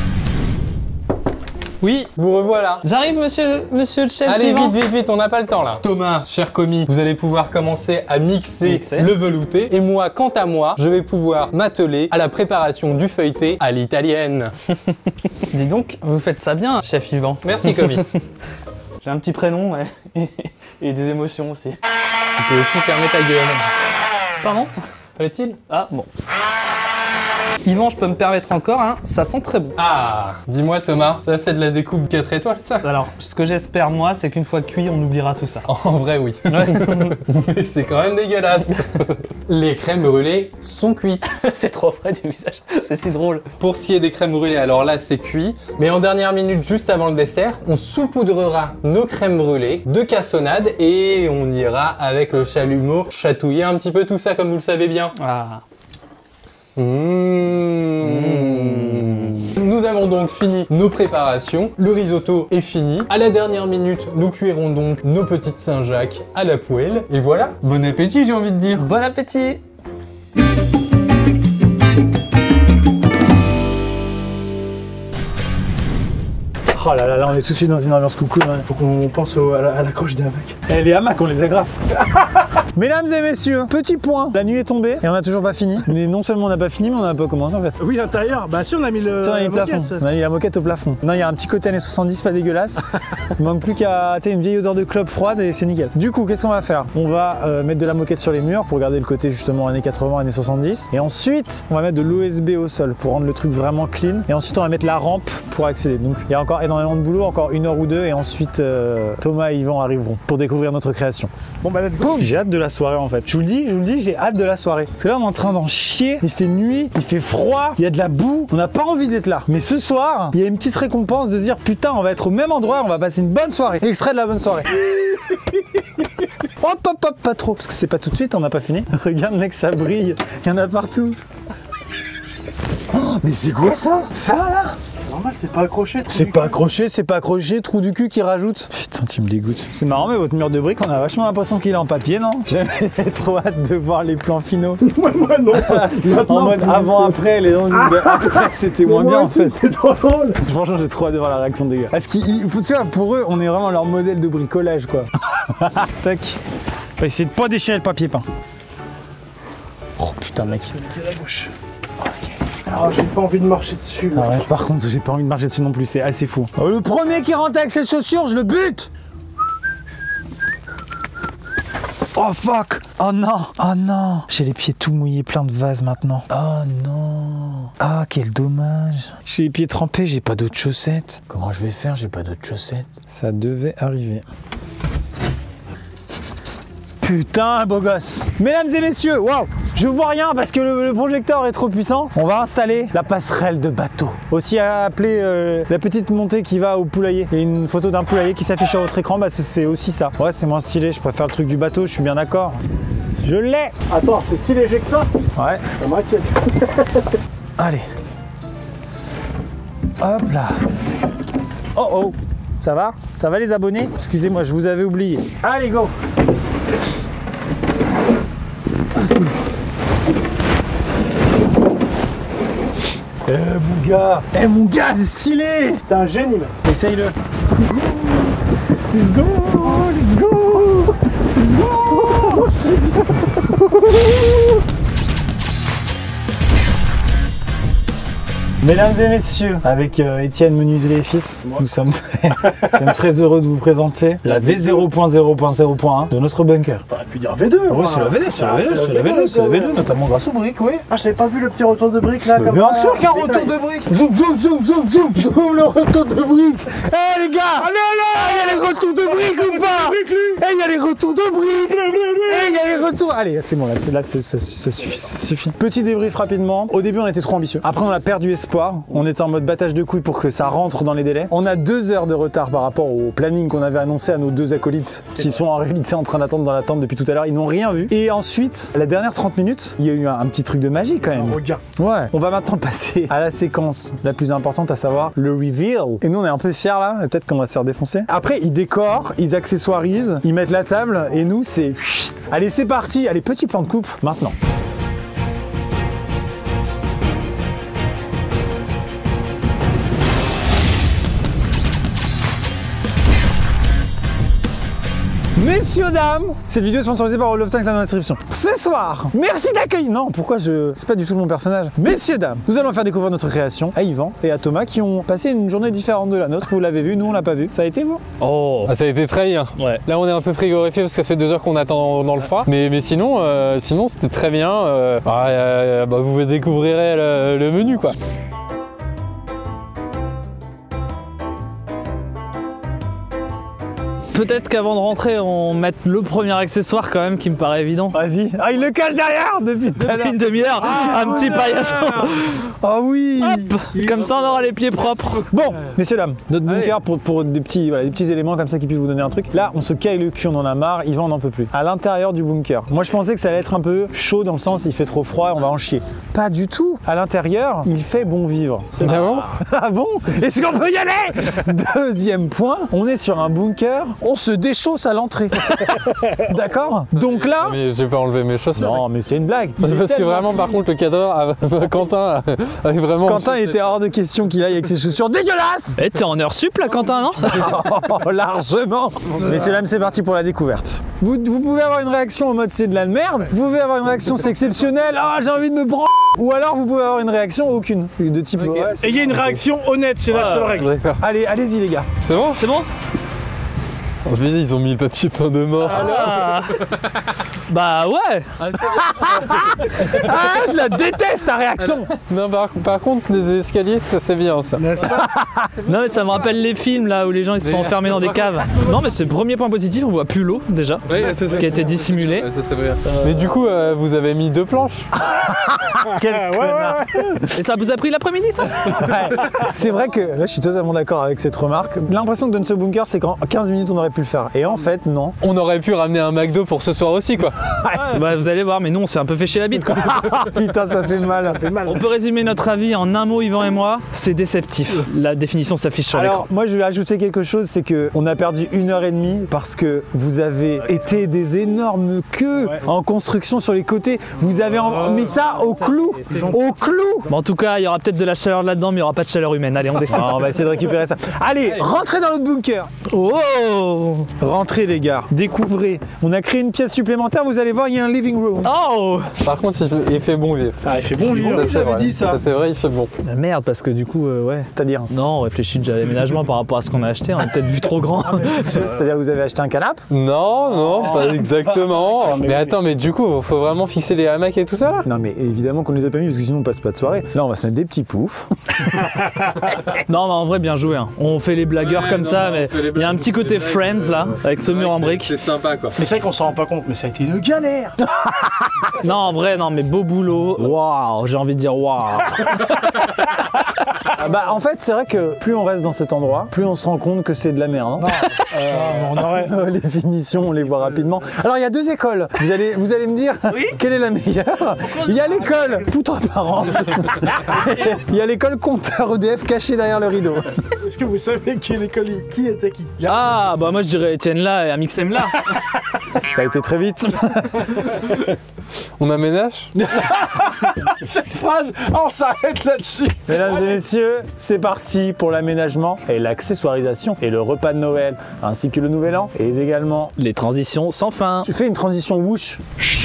Oui, vous revoilà. J'arrive, monsieur, monsieur le chef. Allez, Yvan. vite, vite, vite, on n'a pas le temps là. Thomas, cher commis, vous allez pouvoir commencer à mixer, mixer le velouté. Et moi, quant à moi, je vais pouvoir m'atteler à la préparation du feuilleté à l'italienne. Dis donc, vous faites ça bien, chef Yvan. Merci, commis. J'ai un petit prénom, ouais. Et des émotions aussi. Tu peux aussi fermer ta gueule. Pardon? Fallait-il? Ah, bon. Yvan, je peux me permettre encore, hein, ça sent très bon. Ah, dis-moi Thomas, ça c'est de la découpe quatre étoiles ça? Alors, ce que j'espère moi, c'est qu'une fois cuit, on oubliera tout ça. En vrai oui. Ouais. Mais c'est quand même dégueulasse. Les crèmes brûlées sont cuites. C'est trop près du visage, c'est si drôle. Pour ce qui est des crèmes brûlées, alors là c'est cuit. Mais en dernière minute, juste avant le dessert, on saupoudrera nos crèmes brûlées de cassonade et on ira avec le chalumeau chatouiller un petit peu tout ça comme vous le savez bien. Ah. Mmh. Mmh. Nous avons donc fini nos préparations. Le risotto est fini. À la dernière minute, nous cuirons donc nos petites Saint-Jacques à la poêle. Et voilà, bon appétit j'ai envie de dire. Bon appétit! Oh là là, là, on est tout de suite dans une ambiance coucou. Hein. Faut qu'on pense au, à, la, à la croche des hamacs. Eh, les hamacs, on les agrafe. Mesdames et messieurs, petit point. La nuit est tombée et on n'a toujours pas fini. Mais non seulement on n'a pas fini, mais on n'a pas commencé en fait. Oui, l'intérieur. Bah si, on a mis le, Tiens, on a mis le la plafond. moquette. On a mis la moquette au plafond. Non, il y a un petit côté années soixante-dix, pas dégueulasse. Il manque plus qu'à une vieille odeur de clope froide et c'est nickel. Du coup, qu'est-ce qu'on va faire? On va euh, mettre de la moquette sur les murs pour garder le côté justement années quatre-vingts, années soixante-dix. Et ensuite, on va mettre de l'O S B au sol pour rendre le truc vraiment clean. Et ensuite, on va mettre la rampe pour accéder. Donc, il y a encore énormément de boulot, encore une heure ou deux. Et ensuite, euh, Thomas et Yvan arriveront pour découvrir notre création. Bon bah let's go. J'ai hâte de la soirée en fait. Je vous le dis, je vous le dis, j'ai hâte de la soirée. Parce que là, on est en train d'en chier. Il fait nuit, il fait froid, il y a de la boue. On n'a pas envie d'être là. Mais ce soir, il y a une petite récompense de se dire putain, on va être au même endroit, on va passer une bonne soirée. Extrait de la bonne soirée. Hop, hop, hop, pas trop, parce que c'est pas tout de suite, on n'a pas fini. Regarde, mec, ça brille. Il y en a partout. Oh, mais c'est quoi ça? Ça là? Normal, c'est pas accroché. C'est pas accroché, c'est pas accroché, trou du cul qui rajoute. Putain, tu me dégoûtes. C'est marrant, mais votre mur de briques, on a vachement l'impression qu'il est en papier, non? J'avais trop hâte de voir les plans finaux. Moi, moi non. En mode avant-après, les gens se disent bah, après c'était moins bien en fait. C'est trop drôle. Franchement, j'ai trop hâte de voir la réaction des gars. Parce qu'ils, tu vois, pour eux, on est vraiment leur modèle de bricolage quoi. Tac. On va essayer de pas déchirer le papier peint. Oh putain, mec. À gauche. Ah, j'ai pas envie de marcher dessus. Ah ouais, par contre, j'ai pas envie de marcher dessus non plus, c'est assez fou. Oh, le premier qui rentre avec ses chaussures, je le bute. Oh fuck. Oh non. Oh non. J'ai les pieds tout mouillés, plein de vases maintenant. Oh non. Ah, quel dommage. J'ai les pieds trempés, j'ai pas d'autres chaussettes. Comment je vais faire? J'ai pas d'autres chaussettes. Ça devait arriver. Putain, beau gosse. Mesdames et messieurs, waouh, je vois rien parce que le, le projecteur est trop puissant. On va installer la passerelle de bateau. Aussi appelée euh, la petite montée qui va au poulailler. Il y a une photo d'un poulailler qui s'affiche sur votre écran, bah c'est aussi ça. Ouais, c'est moins stylé, je préfère le truc du bateau, je suis bien d'accord. Je l'ai. Attends, c'est si léger que ça? Ouais. Ça m'inquiète. Allez. Hop là. Oh oh. Ça va? Ça va les abonnés? Excusez-moi, je vous avais oublié. Allez, go. Eh mon gars, eh mon gars, c'est stylé. T'es un génie, mec. Essaye-le. Let's go, let's go, let's go. C'est bien. Mesdames et messieurs, avec euh, Étienne Menuisier et Fils, nous sommes, nous sommes très heureux de vous présenter la V zéro point zéro point zéro point un de notre bunker. T'aurais pu dire V deux. Oui, c'est la V deux, c'est la V deux, c'est la V deux, c'est la V deux, notamment grâce aux briques, oui. Ah, j'avais pas vu le petit retour de briques là. Mais comme bien ça. sûr qu'il y a un retour de briques. Zoom, zoom, zoom, zoom, zoom, zoom, le retour de briques. Eh les gars, allez, allez, il y a les retours de briques ou pas? Eh, il y a les retours de briques. Eh, il y a les retours. Allez, c'est bon, là, là ça, ça suffit, ça suffit. Petit débrief rapidement. Au début, on était trop ambitieux. Après, on a perdu espoir. On était en mode battage de couilles pour que ça rentre dans les délais. On a deux heures de retard par rapport au planning qu'on avait annoncé à nos deux acolytes qui sont en réalité en train d'attendre dans l'attente depuis tout à l'heure. Ils n'ont rien vu. Et ensuite, la dernière trente minutes, il y a eu un, un petit truc de magie quand même. Regarde. Ouais. On va maintenant passer à la séquence la plus importante, à savoir le reveal. Et nous, on est un peu fiers là. Et peut-être qu'on va se faire défoncer. Après, ils décorent, ils accessoirisent, ils mettent la table. Et nous, c'est... Allez, c'est parti. Allez, petit plan de coupe maintenant. Messieurs, dames, cette vidéo est sponsorisée par All of Tanks dans la description. Ce soir, merci d'accueillir. Non, pourquoi je. C'est pas du tout mon personnage. Messieurs, dames, nous allons faire découvrir notre création à Yvan et à Thomas qui ont passé une journée différente de la nôtre. Vous l'avez vu, nous on l'a pas vu. Ça a été vous? Oh. Ah, ça a été très bien. Ouais. Là, on est un peu frigorifié parce que ça fait deux heures qu'on attend dans le froid. Mais, mais sinon, euh, sinon c'était très bien. Euh, bah, euh, bah, vous découvrirez le, le menu, quoi. Peut-être qu'avant de rentrer, on mette le premier accessoire quand même qui me paraît évident. Vas-y. Ah, il le cache derrière depuis tout à l'heure. Une demi-heure, Ah, un petit ouais. paillasson. Ah oui. Hop, comme ça on aura les pieds propres. Bon, messieurs, dames, notre bunker pour, pour des, petits, voilà, des petits éléments comme ça qui puissent vous donner un truc. Là, on se caille le cul, on en a marre, Yvan n'en peut plus. À l'intérieur du bunker, moi je pensais que ça allait être un peu chaud dans le sens il fait trop froid et on va en chier. Pas du tout. À l'intérieur, il fait bon vivre. Ah bon? Ah bon? Est-ce qu'on peut y aller? Deuxième point, on est sur un bunker, on se déchausse à l'entrée. D'accord? Donc là... Mais j'ai pas enlevé mes chaussures. Non, mais c'est une blague. Il est Parce que tellement- vraiment, par contre, le cadreur, Quentin, avait vraiment. Quentin était hors de question qu'il aille avec ses chaussures dégueulasses. Eh, t'es en heure sup là, Quentin, non? Oh, largement. Messieurs, dames, c'est parti pour la découverte. Vous, vous pouvez avoir une réaction en mode c'est de la merde. Vous pouvez avoir une réaction c'est exceptionnel. Ah, j'ai envie de me branler. Ou alors vous pouvez avoir une réaction aucune. De type. Ok. Ouais, Et c'est- il y a une réaction honnête, c'est la seule règle. D'accord. Allez, allez-y les gars. C'est bon? C'est bon? Oh, je me dis, ils ont mis le papier peint de mort. Ah. Bah ouais. Ah, je la déteste ta réaction. Non, par, par contre, les escaliers, ça c'est bien ça. Non mais ça me rappelle les films là où les gens ils se sont enfermés dans des caves. Non mais c'est le premier point positif, on voit plus l'eau déjà, Oui, c'est ça. qui a été dissimulée. Ouais, ça c'est vrai. Mais du coup, euh, vous avez mis deux planches. Quel Ouais, ouais, connard. Et ça vous a pris l'après-midi ça? Ouais. C'est vrai que là je suis totalement d'accord avec cette remarque. L'impression que donne ce bunker c'est qu'en quinze minutes on aurait pu le faire. Et en fait non. On aurait pu ramener un McDo pour ce soir aussi, quoi. Bah vous allez voir, mais nous on s'est un peu fait chier la bite quoi. Ah, putain ça fait mal. Ça fait mal. On peut résumer notre avis en un mot, Yvan et moi, c'est déceptif. La définition s'affiche sur l'écran. Alors moi je vais ajouter quelque chose, c'est que on a perdu une heure et demie parce que vous avez été des énormes queues en construction sur les côtés. Vous avez en- mis ça au clou, au clou. Bon, en tout cas, il y aura peut-être de la chaleur là-dedans, mais il n'y aura pas de chaleur humaine. Allez, on descend. Ah, on va essayer de récupérer ça. Allez, rentrez dans notre bunker. Oh! Rentrez les gars, découvrez. On a créé une pièce supplémentaire, vous allez voir, il y a un living room. Oh! Par contre, il, il fait bon vivre. Ah, il fait bon vivre. Ça, c'est vrai. dit ça. Ça c'est vrai, il fait bon. Ah, merde, parce que du coup, euh, ouais. C'est-à-dire Non, on réfléchit déjà à l'aménagement par rapport à ce qu'on a acheté. On a peut-être vu trop grand. C'est-à-dire que vous avez acheté un canapé? Non, non, pas exactement. mais attends, mais du coup, faut vraiment fixer les hamacs et tout ça là? Non mais évidemment qu'on les a pas mis parce que sinon on passe pas de soirée. Là on va se mettre des petits poufs. Non, mais en vrai, bien joué. Hein. On fait les blagueurs Ouais, comme non, ça, on mais fait les il y a un blagues, petit on fait côté les blagues, Friends là, euh, avec ce mur en briques. C'est sympa quoi. Mais c'est vrai qu'on s'en rend pas compte, mais ça a été une galère. Non, en vrai, non, mais beau boulot. Waouh, j'ai envie de dire waouh. Ah bah en fait c'est vrai que plus on reste dans cet endroit, plus on se rend compte que c'est de la merde. hein. On aurait. Euh, les finitions, on les voit rapidement. Alors il y a deux écoles. Vous allez, vous allez me dire quelle est la meilleure. Il y a l'école poutre parent. Il y a l'école compteur E D F caché derrière le rideau. Est-ce que vous savez qui est l'école qui était qui? Ah, bah moi je dirais Étienne là et Amixem là. Ça a été très vite. On aménage? Cette phrase, on s'arrête là-dessus. Mesdames et messieurs, c'est parti pour l'aménagement et l'accessoirisation et le repas de Noël, ainsi que le Nouvel An et également. Les transitions sans fin. Tu fais une transition whoosh.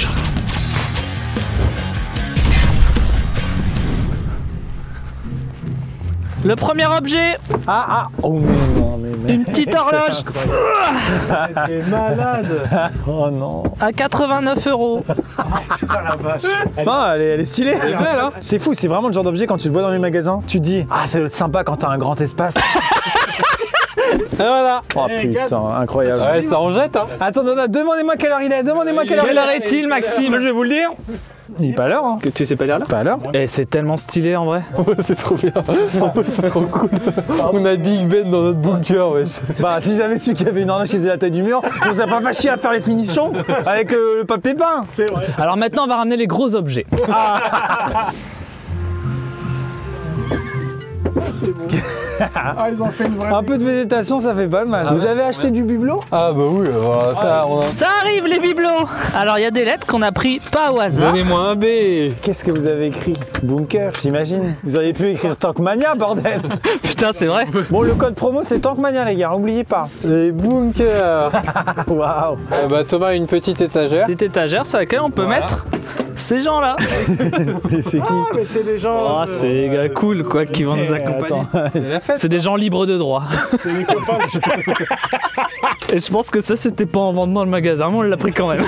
Le premier objet, Ah ah. Oh mais non mais merde. une petite horloge T'es malade. Oh non. à quatre-vingt-neuf euros. Putain la vache. Non, elle est, elle est stylée. Elle est belle, hein? C'est fou, c'est vraiment le genre d'objet quand tu le vois dans les magasins, tu te dis ah ça doit être sympa quand t'as un grand espace. Et voilà. Oh Eh, putain, regarde. incroyable. Ouais, ça en jette, hein. Attends, attends, demandez-moi quelle heure il est, demandez-moi quelle heure il Quelle heure est. est-il, Maxime? Je vais vous le dire. Il est pas à l'heure, hein. Que tu sais pas dire là? Pas à l'heure. Et c'est tellement stylé en vrai. C'est trop bien. C'est trop cool. On a Big Ben dans notre bunker, wesh. Bah si j'avais su qu'il y avait une horloge qui faisait la taille du mur, je vous ai pas fait chier à faire les finitions avec euh, le papier peint. C'est vrai. Alors maintenant on va ramener les gros objets. C'est bon. Ah, ils ont fait une vraie. Un peu de végétation, ça fait pas de mal. Vous avez acheté du bibelot? Ah bah oui, voilà, ça, on a... Ça arrive les bibelots. Alors il y a des lettres qu'on a pris pas au hasard. Donnez-moi un B. Qu'est-ce que vous avez écrit? Bunker, j'imagine. Vous auriez pu écrire Tankmania, bordel. Putain c'est vrai. Bon, le code promo c'est Tankmania, les gars, oubliez pas. Les bunkers. Waouh. Eh bah Thomas, une petite étagère. Petite étagère sur laquelle on peut Voilà. mettre ces gens-là. Et c'est qui? Ah, mais c'est des gens. Oh, euh, c'est des gars cool quoi qui vont nous accompagner. C'est des gens libres de droit. C'est des copains. Et je pense que ça c'était pas en vendant dans le magasin, mais on l'a pris quand même.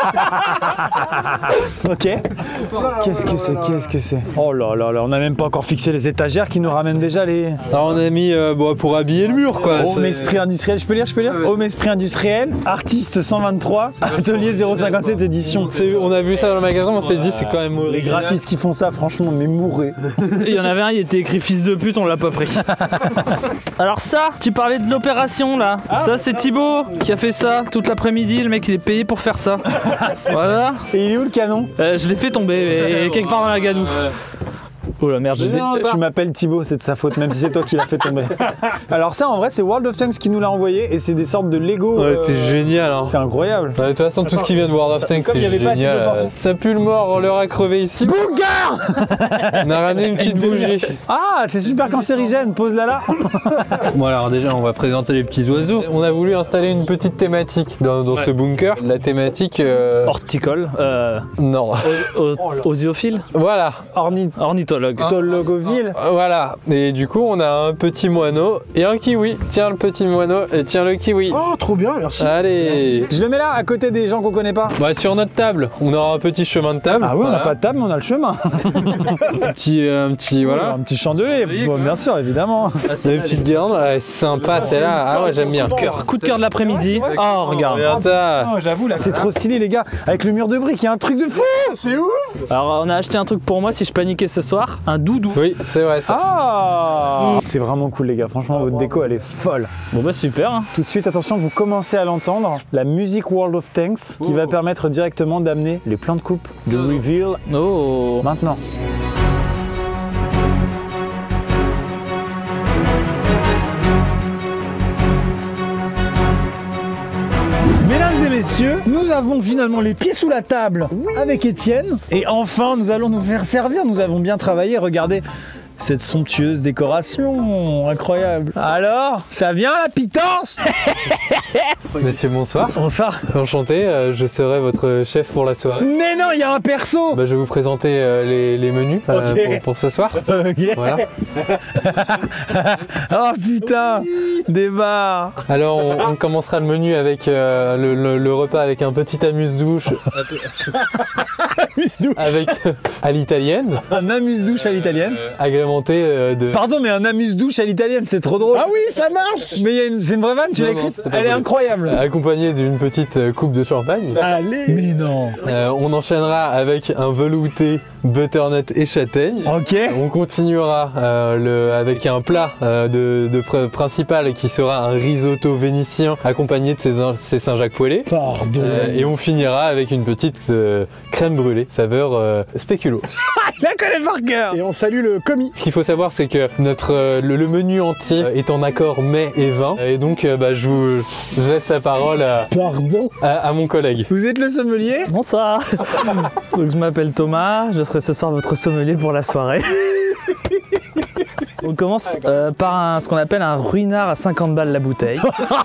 Ok. Qu'est-ce que c'est? Qu'est-ce que c'est? Oh là là là, on n'a même pas encore fixé les étagères qui nous ramènent déjà les... Alors on a mis euh, bon, pour habiller le mur quoi. Home c'est- Esprit Industriel, je peux lire, je peux lire Home Esprit Industriel, artiste cent vingt-trois, atelier zéro cinquante-sept édition. C'est- On a vu ça dans le magasin, on s'est dit c'est quand même Les original. graphistes qui font ça, franchement, mais mourrez. Il y en avait un, il était écrit fils de pute, on l'a pas pris. Alors ça, tu parlais de l'opération là. Ça c'est Thibaut qui a fait ça toute l'après-midi, le mec il est payé pour faire ça. Voilà. Et il est où le canon? Euh, je l'ai fait tomber et quelque part dans la gadoue. Oh la merde, je l'ai. Tu m'appelles Thibaut, c'est de sa faute, même si c'est toi qui l'as fait tomber. Alors ça, en vrai, c'est World of Tanks qui nous l'a envoyé et c'est des sortes de Lego. Ouais, euh, c'est génial hein. C'est incroyable. Ouais, de toute façon, tout ce qui vient de World of Tanks, Comme c'est il y avait pas assez de génial. partout. Ça pue le mort, on leur a crevé ici. Bunker. On a ramené une petite bougie. Ah, c'est super cancérigène, pose-la là. Bon alors déjà, on va présenter les petits oiseaux. On a voulu installer une petite thématique dans, dans ce bunker. La thématique... euh, Horticole, euh, Non. o- osiophile, Voilà. ornithologue. Ornithologoville. Euh, Voilà. Et du coup, on a un petit moineau et un kiwi. Tiens le petit moineau et tiens le kiwi. Oh, trop bien, merci. Allez. Je le mets là, à côté des gens qu'on connaît pas. Bah, sur notre table, on aura un petit chemin de table. Ah oui, on n'a Voilà. pas de table, mais on a le chemin. Un petit, euh, un petit, voilà. Un petit chandelier, bon, bien sûr, évidemment. Une petite guirlande, ouais, sympa celle-là. Ah ouais, j'aime bien. Cœur, coup de cœur de l'après-midi. Oh regarde. Regarde ça. Oh, j'avoue, là, c'est trop stylé, les gars. Avec le mur de briques, il y a un truc de fou. C'est ouf. Alors on a acheté un truc pour moi si je paniquais ce soir, un doudou. Oui, c'est vrai ça. Ah, c'est vraiment cool, les gars. Franchement, votre déco, elle est folle. Bon bah super. Hein. Tout de suite, attention, vous commencez à l'entendre, la musique World of Tanks qui va permettre directement d'amener les plans de coupe de reveal Oh. maintenant. Mesdames et messieurs, nous avons finalement les pieds sous la table avec Étienne. Et enfin, nous allons nous faire servir. Nous avons bien travaillé. Regardez cette somptueuse décoration. Incroyable. Alors, ça vient la pitance? Monsieur, bonsoir. Bonsoir. Enchanté, euh, je serai votre chef pour la soirée. Mais non, il y a un perso. Bah, je vais vous présenter euh, les, les menus euh, Ok. pour, pour ce soir. Ok. Voilà. Oh putain, débat. Alors, on, on commencera le menu avec euh, le, le- le repas avec un petit amuse-douche Amuse-douche. avec à l'italienne, Un amuse-douche à l'italienne. agrémenté euh, de. Pardon, mais un amuse-douche à l'italienne, c'est trop drôle. Ah oui, ça marche. Mais il y a une- c'est une vraie vanne, tu Non, l'as non, écrite? c'était pas Elle est vrai. incroyable. Accompagné d'une petite euh, coupe de champagne. Allez. Mais non. Euh, on enchaînera avec un velouté butternut et châtaigne. Ok. On continuera euh, le, avec un plat euh, de, de pr- principal qui sera un risotto vénitien accompagné de ses, ses Saint-Jacques poêlés. Pardon. Euh, et on finira avec une petite euh, crème brûlée saveur euh, spéculoos. Je la connais par cœur. Et on salue le commis. Ce qu'il faut savoir, c'est que notre euh, le, le menu entier euh, est en accord mets et vin. Et donc, euh, bah, je vous je laisse la parole à, Pardon. à, à mon collègue. Vous êtes le sommelier? Bonsoir. Donc je m'appelle Thomas, je serai ce soir votre sommelier pour la soirée. On commence euh, par un- ce qu'on appelle un ruinard à cinquante balles la bouteille.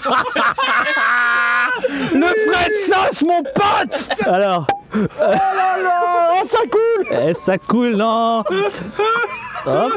Le frais de sauce, mon pote. Alors, Oh, ça coule. eh, ça coule, non? Hop.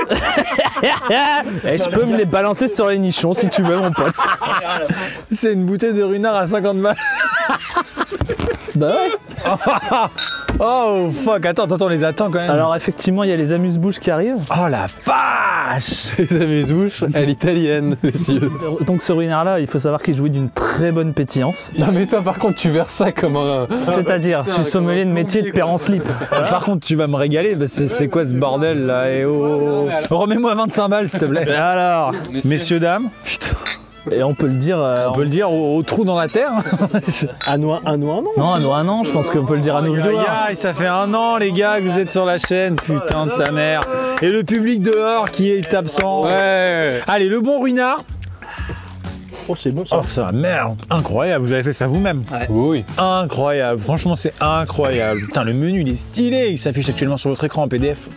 Et je peux me les balancer sur les nichons si tu veux, mon pote. C'est une bouteille de runard à cinquante balles. Bah ouais. Oh fuck, attends, attends, on les attend quand même. Alors effectivement, il y a les amuse-bouches qui arrivent. Oh la vache. Les amuse-bouches à l'italienne, messieurs. Donc ce ruinard-là, il faut savoir qu'il jouit d'une très bonne pétillance. Non mais toi par contre tu verses ça comme un... C'est-à-dire, je suis sommelier de métier de père en slip. Par contre, tu vas me régaler, parce que c'est quoi ce bordel là? Et oh, oh. Remets-moi vingt-cinq balles s'il te plaît. Et alors, Messieurs, dames, putain, et on peut le dire. euh, on peut le dire au, au trou dans la terre. Un noix, un noix, non. Non, à nous un an, je pense qu'on peut le dire à nous Aïe, deux. aïe, aïe, ça fait un an les gars que vous êtes sur la chaîne, putain de sa mère. Et le public dehors qui est absent. Ouais. Allez, le bon ruinard. Oh, c'est bon ça. Oh, ça merde, incroyable, vous avez fait ça vous-même. Oui. Incroyable, franchement c'est incroyable. Putain, le menu il est stylé, il s'affiche actuellement sur votre écran en P D F.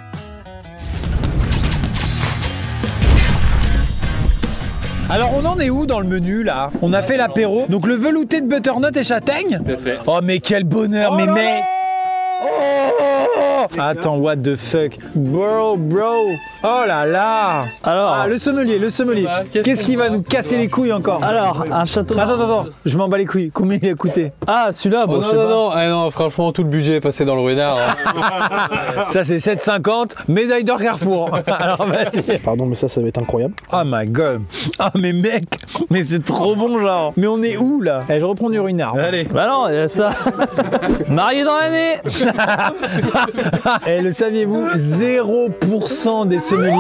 Alors on en est où dans le menu là? On a fait l'apéro, donc le velouté de butternut et châtaigne. Tout à fait. Oh mais quel bonheur, mais mec. Oh Attends, what the fuck? Bro, bro. Oh là là. Alors, Ah, le sommelier, le sommelier. Bah, qu'est-ce Qu'est-ce qui qu'on va voit, nous ce casser soir les couilles encore? alors, un château. Attends, attends, attends. Je m'en bats les couilles. Combien il a coûté? Ah, celui-là, bon, Oh je non, sais non, pas. non, ah, non, franchement, tout le budget est passé dans le ruinard. Hein. Ça, c'est sept cinquante. Médaille d'or Carrefour. Alors, vas-y. Pardon, mais ça, ça va être incroyable. Oh my god. Ah, mais mec. Mais c'est trop bon, genre. Mais on est où là? Eh, je reprends du ruinard. Allez. Bah non, il y a ça. Marié dans l'année. Eh, le saviez-vous? zéro pour cent des sommeliers.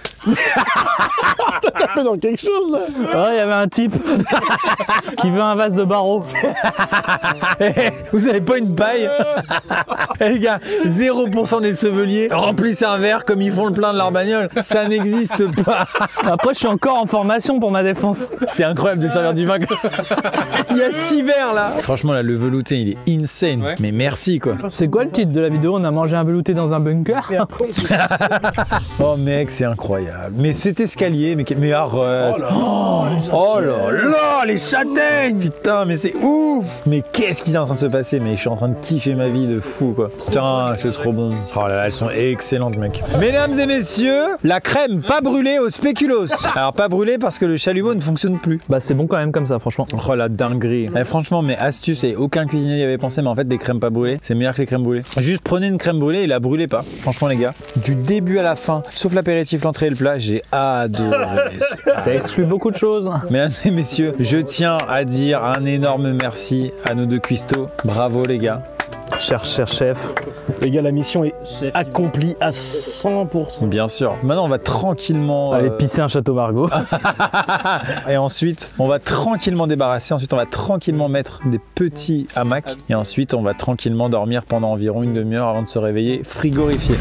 T'as tapé dans quelque chose là. Ouais, il y avait un type qui veut un vase de barreau. Eh, vous avez pas une paille? Eh les gars, zéro pour cent des sommeliers remplissent un verre comme ils font le plein de leur bagnole. Ça n'existe pas. Après, je suis encore en formation pour ma défense. C'est incroyable de servir du vin. Il y a six verres là. Franchement là, le velouté il est insane. Ouais. Mais merci quoi. C'est quoi le titre de la vidéo? On a mangé un velouté dans un bunker. Oh mec, c'est incroyable. Mais cet escalier, mais, mais arrête. Oh, oh là là, les châtaignes. Putain, mais c'est ouf. Mais qu'est-ce qui est en train de se passer? Mais je suis en train de kiffer ma vie de fou quoi. Putain, c'est trop bon. Oh là là, elles sont excellentes mec. Mesdames et messieurs, la crème pas brûlée au spéculoos. Alors pas brûlée parce que le chalumeau ne fonctionne plus. Bah, c'est bon quand même comme ça, franchement. Oh la dinguerie. Eh, franchement, mes astuces et aucun cuisinier y avait pensé, mais en fait, les crèmes pas brûlées, c'est meilleur que les crèmes brûlées. Juste prenez une crème brûlée et la brûlez pas. Franchement, les gars, du début à la fin, sauf l'apéritif, l'entrée et le plat, j'ai adoré. T'as exclu beaucoup de choses. Mesdames et messieurs, je tiens à dire un énorme merci à nos deux cuistots. Bravo, les gars. Cher, cher chef. Les gars, la mission est accomplie à cent pour cent. Bien sûr. Maintenant, on va tranquillement. Aller euh, pisser un château Margaux. Et ensuite, on va tranquillement débarrasser. Ensuite, on va tranquillement mettre des petits hamacs. Et ensuite, on va tranquillement dormir pendant environ une demi-heure avant de se réveiller frigorifié.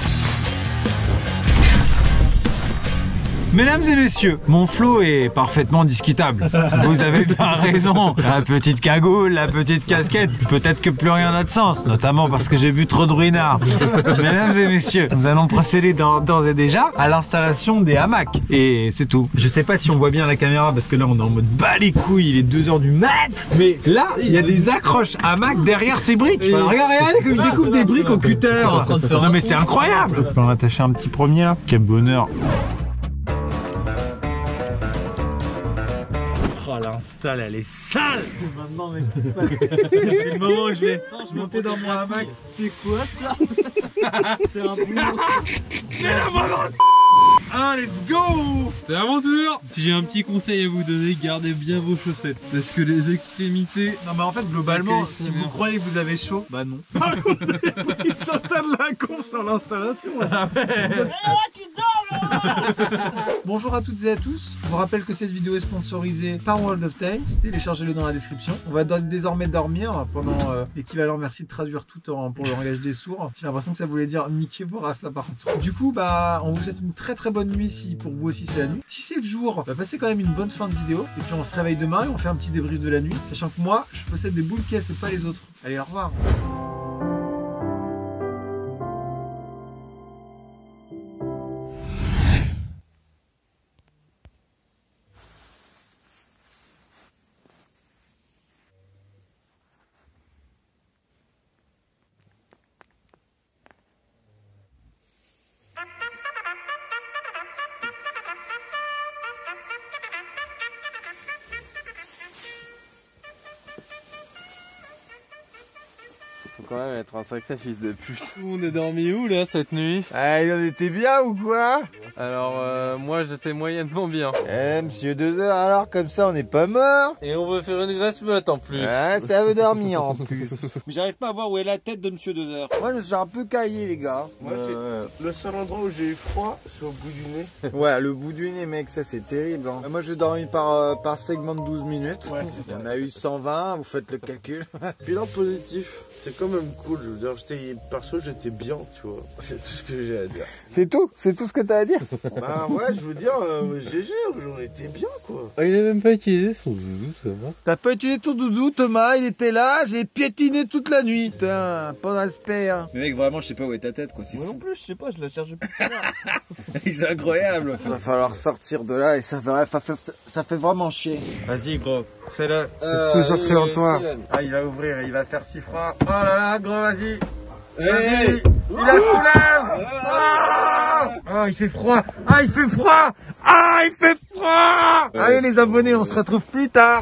Mesdames et messieurs, mon flow est parfaitement discutable. Vous avez bien raison. La petite cagoule, la petite casquette, peut-être que plus rien n'a de sens, notamment parce que j'ai bu trop de ruinard. Mesdames et messieurs, nous allons procéder d'ores et déjà à l'installation des hamacs. Et c'est tout. Je sais pas si on voit bien la caméra parce que là on est en mode bas les couilles, il est deux heures du mat. Mais là, il y a des accroches hamacs derrière ces briques. Alors, regardez, regardez comme il découpe des briques au cutter. Non mais c'est incroyable. Je peux en attacher un petit premier là. Quel bonheur. Oh l'install elle est sale. Maintenant mec, c'est le moment où je vais monter dans mon hamac. C'est quoi ça? C'est un boulot. Ah, let's go! C'est à mon tour! Si j'ai un petit conseil à vous donner, gardez bien vos chaussettes. Parce que les extrémités... Non mais en fait globalement, Ça si casse, vous croyez que vous avez chaud, Bah non. Par contre, c'est pris total la con sur l'installation. Bonjour à toutes et à tous, je vous rappelle que cette vidéo est sponsorisée par World of Tales, téléchargez-le dans la description. On va do- désormais dormir pendant euh, l'équivalent, merci de traduire tout en, pour le langage des sourds. J'ai l'impression que ça voulait dire niquez vos races là par contre. Du coup, bah on vous souhaite une très très bonne nuit si pour vous aussi c'est la nuit. Si c'est le jour, bah passez quand même une bonne fin de vidéo et puis on se réveille demain et on fait un petit débrief de la nuit, sachant que moi je possède des boules caisses et pas les autres. Allez, au revoir. Faut quand même être un sacré fils de pute. On est dormi où là cette nuit? Ah, il en était bien ou quoi? Alors euh, moi j'étais moyennement bien. Eh, monsieur deux heures, alors comme ça on n'est pas mort? Et on veut faire une graisse meute en plus. Ah, ça veut dormir en plus. Mais j'arrive pas à voir où est la tête de monsieur deux heures. Moi je me suis un peu caillé les gars. Moi, c'est le seul endroit où j'ai eu froid, c'est au bout du nez. Ouais, le bout du nez mec, ça c'est terrible. Hein. Moi j'ai dormi par, euh, par segment de douze minutes. Ouais, Il y en a eu cent vingt, vous faites le calcul. Bilan positif, c'est quand même cool. Je veux dire, j'étais perso, j'étais bien, tu vois. C'est tout ce que j'ai à dire. C'est tout? C'est tout ce que t'as à dire? Bah ouais, je veux dire, euh, G G, j'en étais bien, quoi. Ah, il a même pas utilisé son doudou, ça va. T'as pas utilisé ton doudou Thomas, il était là, j'ai piétiné toute la nuit. Putain, pas dans respect hein. Mais mec, vraiment, je sais pas où est ta tête, quoi. C'est Moi non fou. plus, je sais pas, je la cherche depuis tout à l'heure. C'est incroyable. Il va falloir sortir de là et ça fait, ça fait, ça fait vraiment chier. Vas-y gros, fais-le. C'est Euh, toujours allez, cru en toi. Kylian. Ah, il va ouvrir, il va faire si froid. Oh là là, gros, vas-y. Hey, il la soulève. Ah, ah, il fait froid. Ah, il fait froid. Ah, il fait froid. Allez les abonnés, on se retrouve plus tard.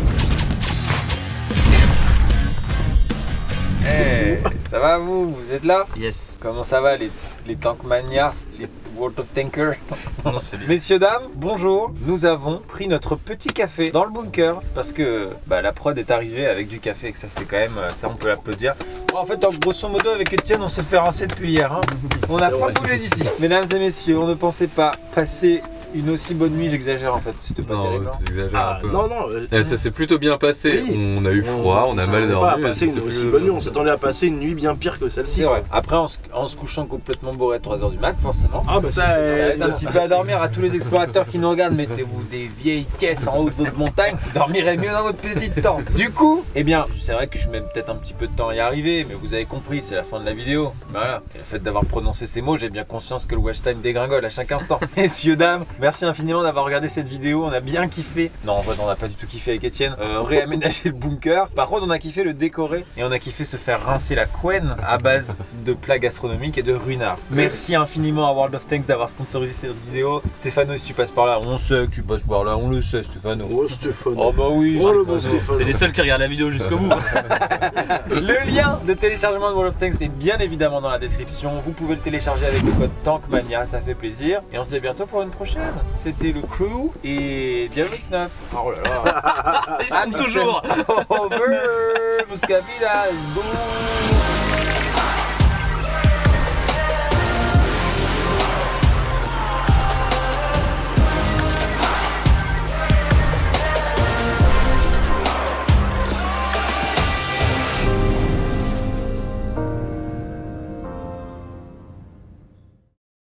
Hey, ça va vous? Vous êtes là? Yes. Comment ça va les, les Tankmania, les World of Tankers? Non, c'est lui. Messieurs, dames, bonjour. Nous avons pris notre petit café dans le bunker parce que bah, la prod est arrivée avec du café et que ça c'est quand même, ça on peut l'applaudir. Bon, en fait, en grosso modo avec Etienne on s'est fait rincer depuis hier. Hein. On n'a pas bougé d'ici. Mesdames et messieurs, on ne pensait pas passer une aussi bonne nuit, j'exagère en fait, c'était pas non, terrible. Tu exagères Ah, un peu. non, non. Euh, Eh, ça s'est plutôt bien passé. Oui. On a eu froid, on a mal On dormi. pas passer mais une c'est aussi plus- bonne nuit, on s'attendait à passer une nuit bien pire que celle-ci. C'est vrai. Après, en se, en se couchant complètement bourré à trois heures du mat, forcément. Ah, bah ça, Ça euh, aide un petit peu à dormir. À tous les explorateurs qui nous regardent, mettez-vous des vieilles caisses en haut de votre montagne, vous dormirez mieux dans votre petite tente. Du coup, eh bien, c'est vrai que je mets peut-être un petit peu de temps à y arriver, mais vous avez compris, c'est la fin de la vidéo. Voilà. Et le fait d'avoir prononcé ces mots, j'ai bien conscience que le watch time dégringole à chaque instant. Messieurs, dames, merci infiniment d'avoir regardé cette vidéo. On a bien kiffé. Non, en fait, on n'a pas du tout kiffé avec Etienne. Euh, réaménager le bunker. Par contre, on a kiffé le décorer et on a kiffé se faire rincer la couenne à base de plats gastronomiques et de ruinards. Merci infiniment à World of Tanks d'avoir sponsorisé cette vidéo. Stéphano, si tu passes par là, on sait que tu passes par là, on le sait, Stéphano. Oh, Stéphano. Oh, bah oui. Oh, le bon Stéphano. C'est les seuls qui regardent la vidéo jusqu'au bout. Le lien de téléchargement de World of Tanks est bien évidemment dans la description. Vous pouvez le télécharger avec le code Tankmania, ça fait plaisir. Et on se dit à bientôt pour une prochaine. C'était le crew et bienvenue Snuff. Oh là là. Ils sont toujours. Over. Muscabila, let's go.